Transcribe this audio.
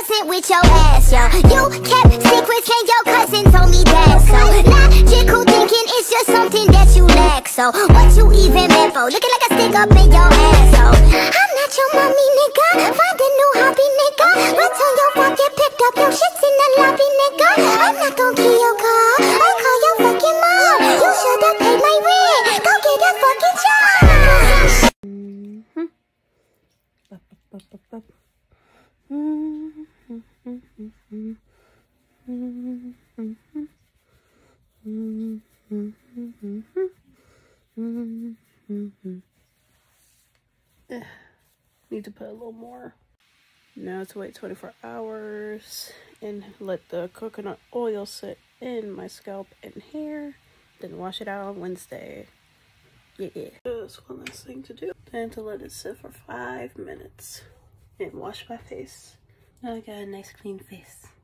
wasn't with your ass, yo. You kept secrets and your cousin told me that. So logical thinking is just something that you lack. So what you even meant for? Looking like a stick up in your asshole. I'm not your mommy, nigga. Find a new hobby, nigga. Return your phone, get picked up. Your shit's in the lobby, nigga. I'm not gon' kill your car. I call your fucking mom. You should've paid my rent. Go get a fucking job. Need to put a little more. Now to wait 24 hours and let the coconut oil sit in my scalp and hair. Then wash it out on Wednesday. Yeah. Just one last thing to do. Then to let it sit for 5 minutes and wash my face. Now I got a nice clean face.